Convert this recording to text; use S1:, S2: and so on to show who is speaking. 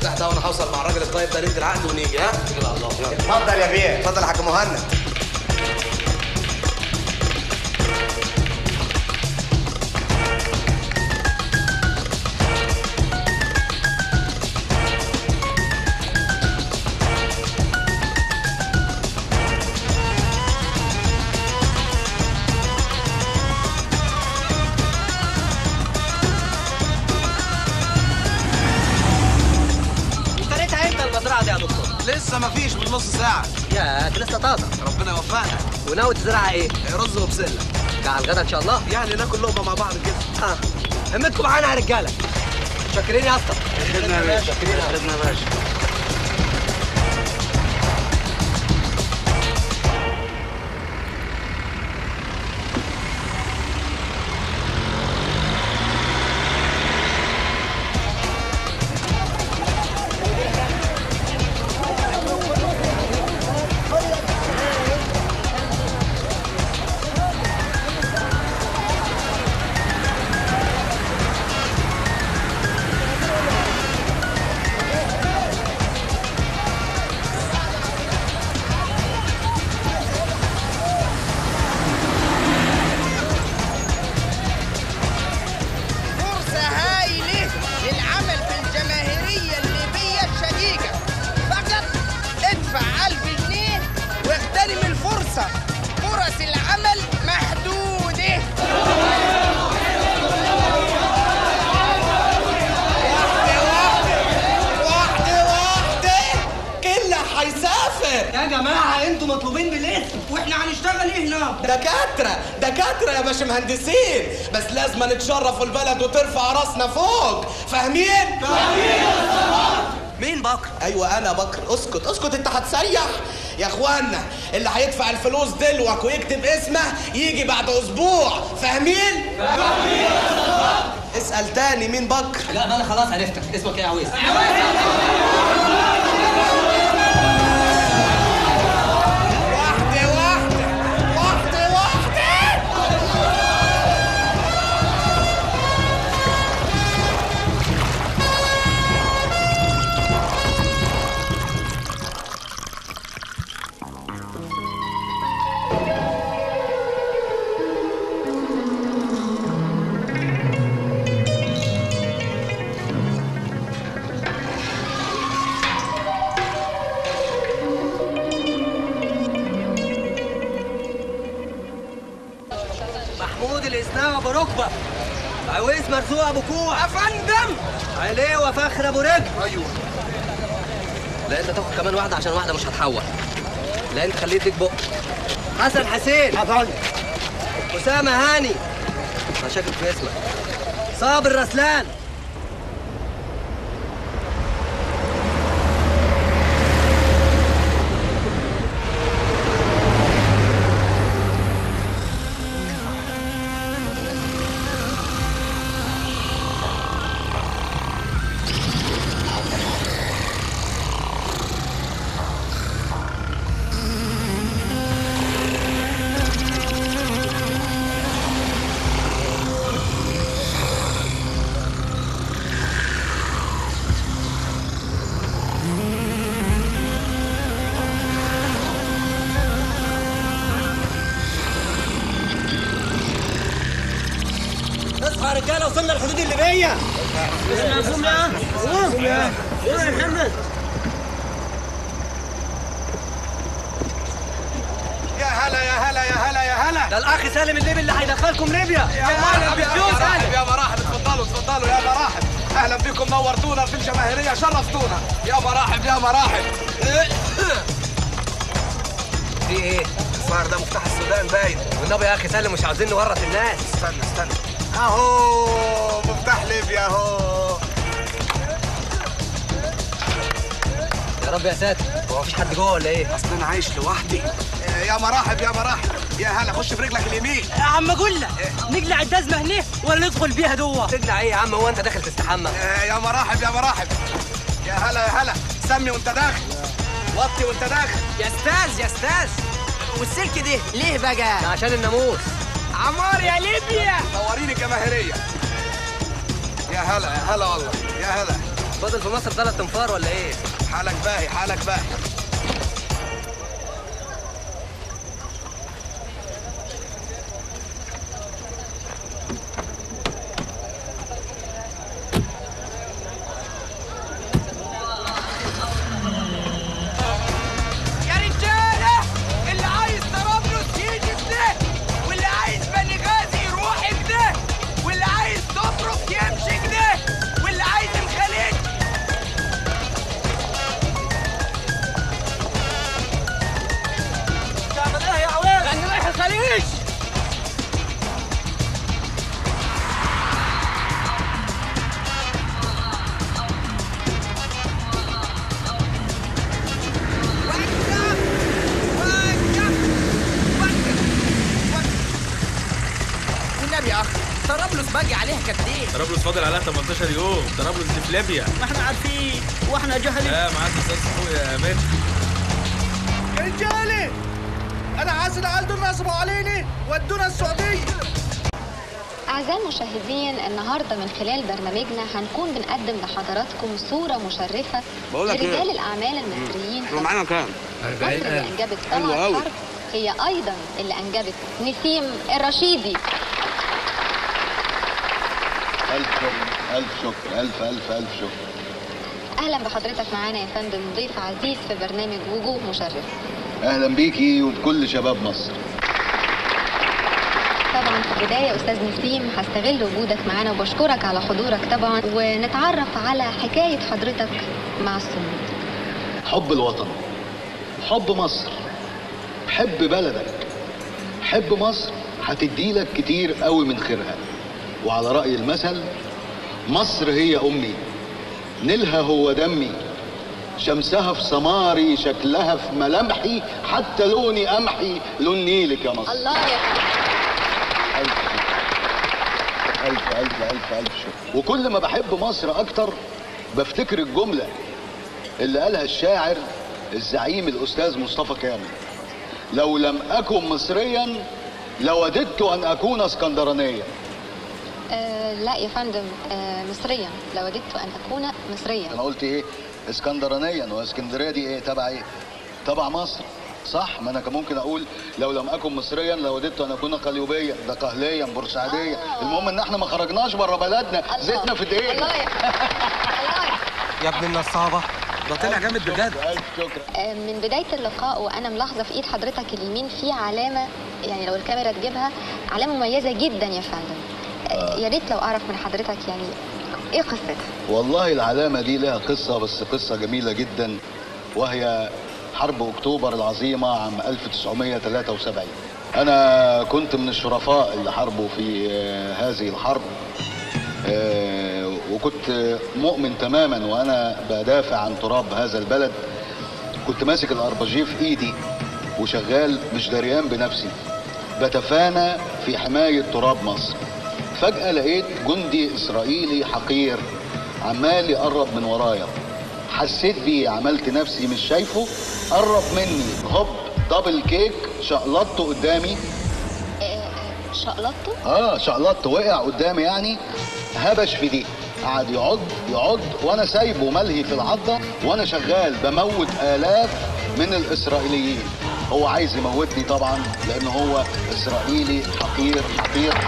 S1: المفتاح ده وانا هوصل مع الراجل الطيب ده ندي العقد ونيجي. ها اتكل على الله.
S2: اتفضل يا بيه. اتفضل يا حاج مهند.
S1: لسه مفيش من نص ساعة.
S3: يا دي لسه طازة.
S1: ربنا يوفقنا.
S3: وناوي تزرعها ايه؟
S1: رز وبسلة.
S3: ده على الغدا ان شاء الله؟
S1: يعني ناكل لقمة مع بعض كده.
S3: همتكم معانا يا رجالة. شاكرين يا اسطى.
S1: شاكرين يا باشا. شاكرين يا باشا.
S4: فرص العمل محدودة. واحدة كله هيسافر.
S3: يا جماعة انتوا مطلوبين بالاسم واحنا هنشتغل ايه هنا؟
S2: دكاترة يا باش مهندسين، بس لازم نتشرفوا البلد وترفع راسنا فوق. فاهمين؟
S3: مين بكر؟
S2: ايوه انا بكر. اسكت انت هتسيح يا اخوانا. اللي هيدفع الفلوس دلوك ويكتب اسمه يجي بعد اسبوع. فاهمين؟ اسال تاني مين بكر.
S3: لا انا خلاص عرفتك. اسمك ايه يا عويس؟ محمود الاسناوي ابو ركبه. عويس مرزوق ابو كوع.
S4: يا فندم.
S3: عليه وفخر ابو رجل.
S1: ايوه.
S3: لا انت تاخد كمان واحده عشان واحده مش هتحول. لا انت خليه يديك بق. حسن حسين. يا فندم. اسامه هاني. انا شاكك في اسمك. صابر رسلان. يا رجاله وصلنا الحدود الليبيه. قوم يا محمد.
S1: يا هلا يا هلا يا هلا يا هلا.
S3: ده الاخ سالم الليبي اللي هيدخلكم ليبيا.
S1: يا مرحب يا مراحب. اتفضلوا يا مراحب. اهلا بكم، نورتونا في الجماهيريه، شرفتونا. يا مراحب يا مراحب.
S3: في ايه؟
S1: الظاهر ده مفتاح السودان باين.
S3: والنبي يا اخي سالم مش عاوزين نورط الناس.
S1: استنى اهو مفتاح ليبيا اهو.
S3: يا رب يا ساتر. هو مفيش حد جوه ولا ايه؟
S1: اصل انا عايش لوحدي. يا مراحب يا مراحب. يا هلا خش برجلك اليمين.
S3: يا عم اقول لك نقلع الجزمه هنا ولا ندخل بيها جوه؟ تقلع ايه يا عم؟ هو انت داخل تستحمى؟
S1: يا مراحب يا مراحب. يا هلا يا هلا. سمي وانت داخل، وطي وانت داخل.
S4: يا استاذ والسلك ده ليه بقى؟
S3: ده عشان الناموس.
S4: عمار يا ليبيا.
S1: نوريني الجماهيريه. يا هلا والله. يا هلا.
S3: فاضل في مصر 3 انفار ولا ايه؟
S1: حالك باهي حالك باهي.
S4: يا رجاله اللي عايز طرابلس يجي كده، واللي عايز بنغازي يروح كده، واللي عايز طبرق يمشي كده، واللي عايز الخليج. تعمل ايه يا عواد؟ انا رايح الخليج. والنبي يا اخي طرابلس باقي عليها قد ايه؟
S5: طرابلس فاضل عليها 18 يوم. طرابلس دي في ليبيا.
S4: ما احنا عارفين واحنا جهلين.
S5: لا معاك استاذ فوق يا مان.
S1: يا رجالي انا عايز العيال دول نصبوا علينا ودونا السعوديه.
S6: أعزائي المشاهدين، النهارده من خلال برنامجنا هنكون بنقدم لحضراتكم صورة مشرفة لرجال الأعمال المصريين.
S1: معانا كام؟
S6: مصر اللي أنجبت طلعت حرب هي أيضا اللي أنجبت نسيم الرشيدي.
S7: ألف شكر ألف شكر ألف ألف ألف شكر.
S6: أهلا بحضرتك معانا يا فندم، ضيف عزيز في برنامج وجوه مشرفة.
S7: أهلا بيكي وبكل شباب مصر.
S6: طبعا في البداية أستاذ نسيم هستغل وجودك معانا وبشكرك على حضورك طبعا، ونتعرف على حكاية حضرتك مع الصمود.
S7: حب الوطن، حب مصر، حب بلدك، حب مصر هتديلك كتير قوي من خيرها. وعلى رأي المثل مصر هي أمي، نيلها هو دمي، شمسها في سماري، شكلها في ملامحي، حتى لوني قمحي لون نيلك يا مصر.
S6: الله يا
S7: ألف ألف ألف ألف ألف شكر. وكل ما بحب مصر أكتر بفتكر الجملة اللي قالها الشاعر الزعيم الأستاذ مصطفى كامل: لو لم أكن مصريا لوددت أن أكون اسكندرانيا.
S6: لا يا فندم، مصريا، لوددت أن أكون مصريا.
S7: أنا قلت إيه؟ اسكندرانيا. واسكندرية دي إيه؟ تبع إيه؟ تبع مصر، صح؟ ما أنا كان ممكن أقول لو لم أكن مصريا لوددت أن أكون قليوبيا، ده قهليا، بورسعيدية. المهم إن إحنا ما خرجناش بره بلدنا، زيتنا في دقيقة.
S6: الله
S3: يا ابن النصابه ده طلع جامد بجد.
S7: ألف شكر.
S6: من بداية اللقاء وأنا ملاحظة في إيد حضرتك اليمين في علامة، يعني لو الكاميرا تجيبها، علامة مميزة جدا يا فندم. يا ريت لو أعرف من حضرتك يعني إيه قصتها؟
S7: والله العلامة دي لها قصة، بس قصة جميلة جدا، وهي حرب أكتوبر العظيمة عام 1973. أنا كنت من الشرفاء اللي حاربوا في هذه الحرب، وكنت مؤمن تماما وأنا بدافع عن تراب هذا البلد. كنت ماسك الأربجيه في إيدي وشغال مش دريان بنفسي، بتفانى في حماية تراب مصر. فجأة لقيت جندي إسرائيلي حقير عمال يقرب من ورايا، حسيت بيه، عملت نفسي مش شايفه، قرب مني، هوب دبل كيك، شقلطته قدامي.
S6: شقلطته؟
S7: شقلطته، وقع قدامي يعني، هبش في دي، قعد يعض وانا سايبه ملهي في العضة، وانا شغال بموت آلاف من الإسرائيليين. هو عايز يموتني طبعا لأن هو إسرائيلي حقير حقير.